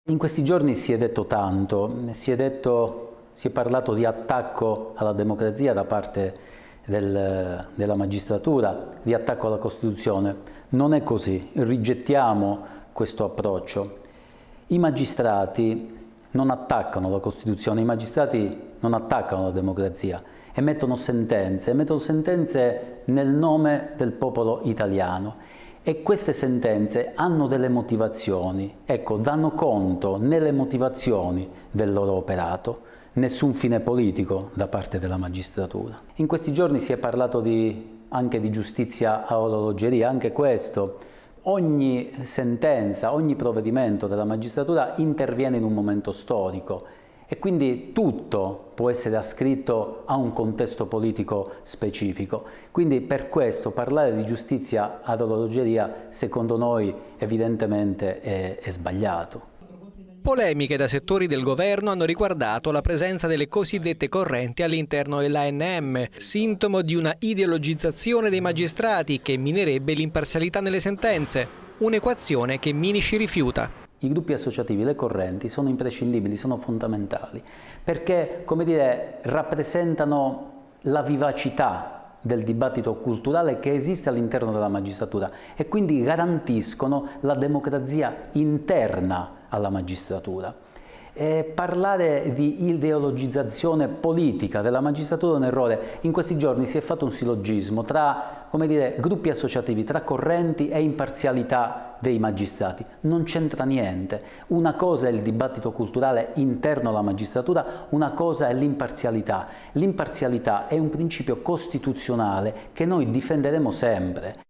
In questi giorni si è detto tanto, si è parlato di attacco alla democrazia da parte della magistratura, di attacco alla Costituzione. Non è così, rigettiamo questo approccio. I magistrati non attaccano la Costituzione, i magistrati non attaccano la democrazia, emettono sentenze nel nome del popolo italiano. E queste sentenze hanno delle motivazioni, ecco, danno conto nelle motivazioni del loro operato, nessun fine politico da parte della magistratura. In questi giorni si è parlato anche di giustizia a orologeria, anche questo. Ogni sentenza, ogni provvedimento della magistratura interviene in un momento storico e quindi tutto può essere ascritto a un contesto politico specifico. Quindi per questo parlare di giustizia ad orologeria secondo noi evidentemente è sbagliato. Polemiche da settori del governo hanno riguardato la presenza delle cosiddette correnti all'interno dell'ANM, sintomo di una ideologizzazione dei magistrati che minerebbe l'imparzialità nelle sentenze, un'equazione che Minici rifiuta. I gruppi associativi, le correnti, sono imprescindibili, sono fondamentali, perché, come dire, rappresentano la vivacità del dibattito culturale che esiste all'interno della magistratura e quindi garantiscono la democrazia interna alla magistratura. Parlare di ideologizzazione politica della magistratura è un errore. In questi giorni si è fatto un sillogismo tra, come dire, gruppi associativi, tra correnti e imparzialità dei magistrati. Non c'entra niente. Una cosa è il dibattito culturale interno alla magistratura, una cosa è l'imparzialità. L'imparzialità è un principio costituzionale che noi difenderemo sempre.